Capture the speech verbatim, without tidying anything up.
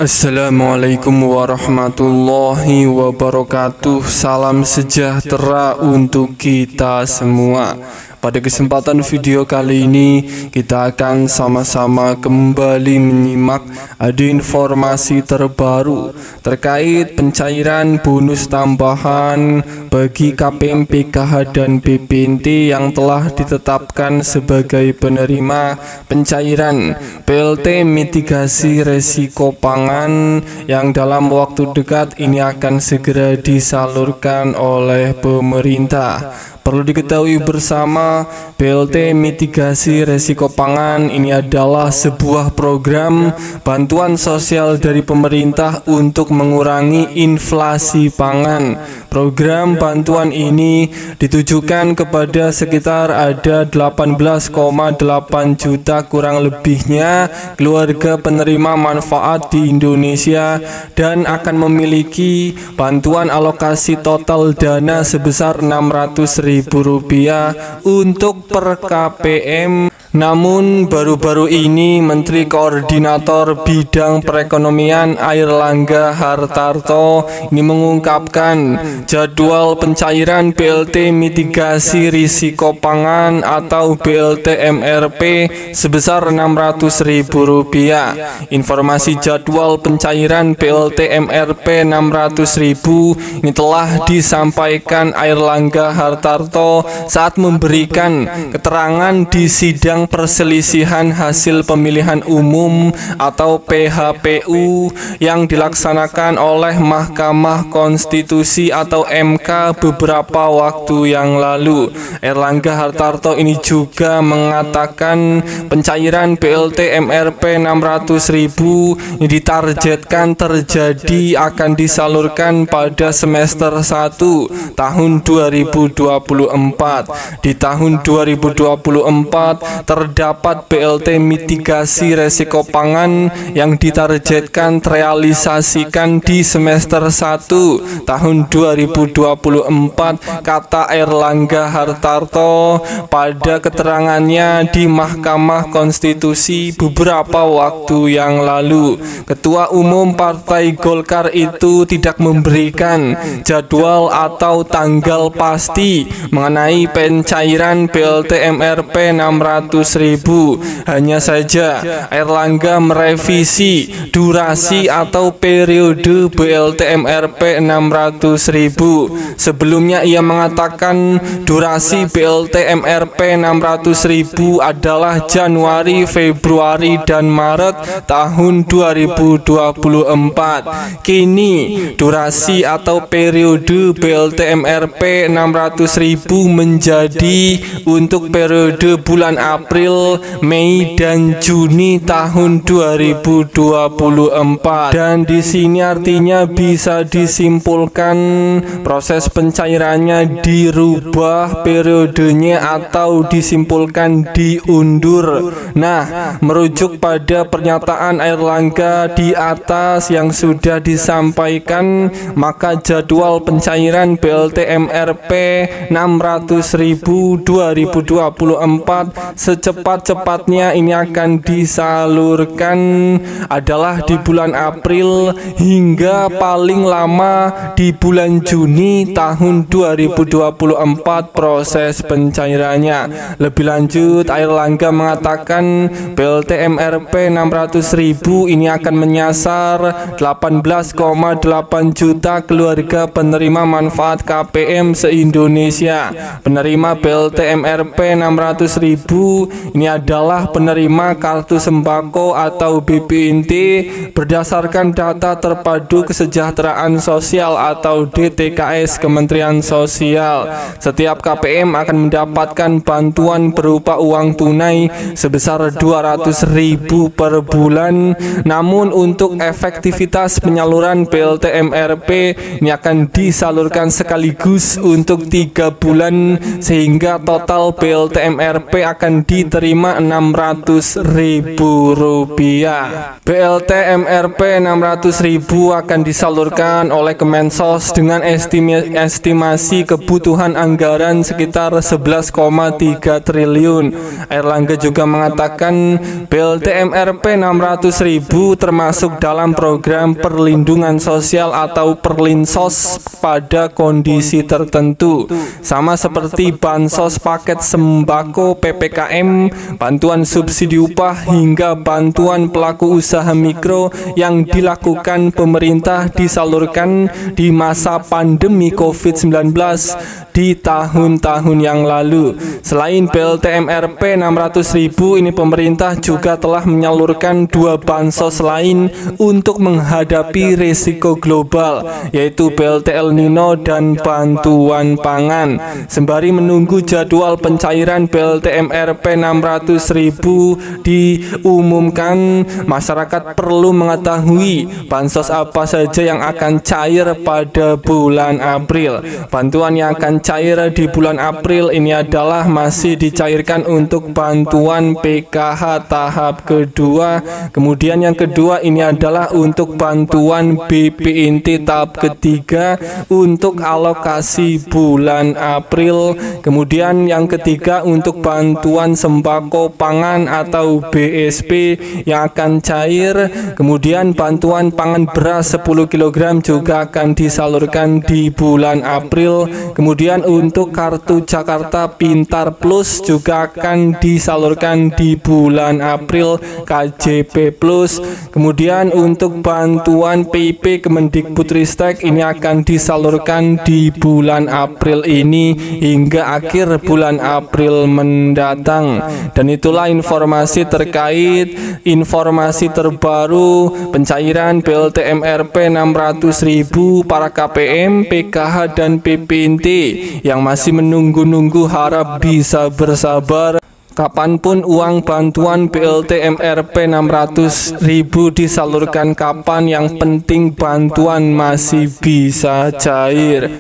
Assalamualaikum warahmatullahi wabarakatuh. Salam sejahtera untuk kita semua. Pada kesempatan video kali ini kita akan sama-sama kembali menyimak ada informasi terbaru terkait pencairan bonus tambahan bagi K P M P K H dan B P N T yang telah ditetapkan sebagai penerima pencairan P L T mitigasi resiko pangan yang dalam waktu dekat ini akan segera disalurkan oleh pemerintah. Perlu diketahui bersama, P L T mitigasi resiko pangan ini adalah sebuah program bantuan sosial dari pemerintah untuk mengurangi inflasi pangan. Program bantuan ini ditujukan kepada sekitar ada delapan belas koma delapan juta kurang lebihnya keluarga penerima manfaat di Indonesia dan akan memiliki bantuan alokasi total dana sebesar enam ratus ribu rupiah untuk per K P M. Namun baru-baru ini Menteri Koordinator Bidang Perekonomian Airlangga Hartarto ini mengungkapkan jadwal pencairan B L T mitigasi risiko pangan atau B L T M R P sebesar enam ratus ribu rupiah. Informasi jadwal pencairan B L T M R P enam ratus ribu ini telah disampaikan Airlangga Hartarto saat memberikan keterangan di sidang perselisihan hasil pemilihan umum atau P H P U yang dilaksanakan oleh Mahkamah Konstitusi atau M K beberapa waktu yang lalu. Airlangga Hartarto ini juga mengatakan pencairan B L T M R P enam ratus ribu ditargetkan terjadi akan disalurkan pada semester satu tahun dua ribu dua puluh empat. Di tahun dua ribu dua puluh empat terdapat B L T mitigasi resiko pangan yang ditargetkan terrealisasikan di semester satu tahun dua ribu dua puluh empat, kata Airlangga Hartarto pada keterangannya di Mahkamah Konstitusi beberapa waktu yang lalu. Ketua Umum Partai Golkar itu tidak memberikan jadwal atau tanggal pasti mengenai pencairan B L T M R P enam ratus ribu. Hanya saja Airlangga merevisi durasi atau periode B L T M R P enam ratus ribu. Sebelumnya ia mengatakan durasi B L T M R P enam ratus ribu adalah Januari, Februari, dan Maret tahun dua ribu dua puluh empat. Kini durasi atau periode B L T M R P enam ratus ribu menjadi untuk periode bulan April, Mei, dan Juni tahun dua ribu dua puluh empat. Dan di sini artinya bisa disimpulkan proses pencairannya dirubah periodenya atau disimpulkan diundur. Nah, merujuk pada pernyataan Airlangga di atas yang sudah disampaikan, maka jadwal pencairan B L T M R P enam ratus ribu dua ribu dua puluh empat secepat-cepatnya ini akan disalurkan adalah di bulan April hingga paling lama di bulan Juni tahun dua ribu dua puluh empat proses pencairannya. Lebih lanjut, Airlangga mengatakan B L T M R P enam ratus ribu ini akan menyasar delapan belas koma delapan juta keluarga penerima manfaat K P M se-Indonesia. Penerima B L T M R P enam ratus ribu ini adalah penerima kartu sembako atau B P N T berdasarkan data terpadu kesejahteraan sosial atau D T K S Kementerian Sosial. Setiap K P M akan mendapatkan bantuan berupa uang tunai sebesar dua ratus ribu per bulan. Namun untuk efektivitas penyaluran B L T M R P ini akan disalurkan sekaligus untuk tiga bulan sehingga total B L T M R P akan di diterima enam ratus ribu rupiah. B L T M R P enam ratus ribu akan disalurkan oleh Kemensos dengan estimi estimasi kebutuhan anggaran sekitar sebelas koma tiga triliun. Airlangga juga mengatakan B L T M R P enam ratus ribu termasuk dalam program perlindungan sosial atau Perlinsos pada kondisi tertentu, sama seperti bansos paket sembako P P K M, bantuan subsidi upah hingga bantuan pelaku usaha mikro yang dilakukan pemerintah disalurkan di masa pandemi COVID sembilan belas di tahun-tahun yang lalu. Selain B L T M R P enam ratus ribu ini, pemerintah juga telah menyalurkan dua bansos lain untuk menghadapi risiko global, yaitu B L T El Nino dan bantuan pangan. Sembari menunggu jadwal pencairan B L T M R P enam ratus ribu diumumkan, masyarakat perlu mengetahui bansos apa saja yang akan cair pada bulan April. Bantuan yang akan cair di bulan April ini adalah masih dicairkan untuk bantuan P K H tahap kedua. Kemudian yang kedua ini adalah untuk bantuan B P I N T tahap ketiga untuk alokasi bulan April. Kemudian yang ketiga untuk bantuan sembako pangan atau B S P yang akan cair. Kemudian bantuan pangan beras sepuluh kilogram juga akan disalurkan di bulan April. Kemudian untuk kartu Jakarta Pintar Plus juga akan disalurkan di bulan April, K J P Plus. Kemudian untuk bantuan P I P Kemendikbudristek ini akan disalurkan di bulan April ini hingga akhir bulan April mendatang. Dan itulah informasi terkait informasi terbaru pencairan B L T M R P enam ratus ribu para K P M, P K H dan P P I N T yang masih menunggu-nunggu harap bisa bersabar. Kapanpun uang bantuan B L T M R P enam ratus ribu disalurkan kapan, yang penting bantuan masih bisa cair.